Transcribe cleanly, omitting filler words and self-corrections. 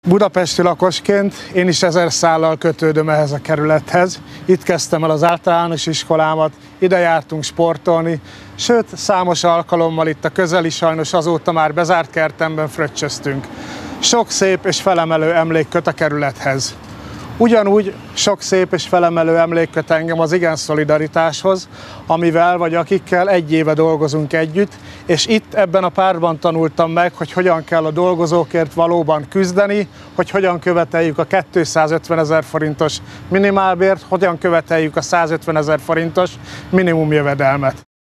Budapesti lakosként én is 1000 szállal kötődöm ehhez a kerülethez. Itt kezdtem el az általános iskolámat, ide jártunk sportolni, sőt, számos alkalommal itt a közeli, sajnos azóta már bezárt kertemben fröccsöztünk. Sok szép és felemelő emlék köt a kerülethez. Ugyanúgy sok szép és felemelő emlék köt engem az Igen Szolidaritáshoz, amivel vagy akikkel egy éve dolgozunk együtt, és itt ebben a pártban tanultam meg, hogy hogyan kell a dolgozókért valóban küzdeni, hogy hogyan követeljük a 250 000 forintos minimálbért, hogyan követeljük a 150 000 forintos minimumjövedelmet.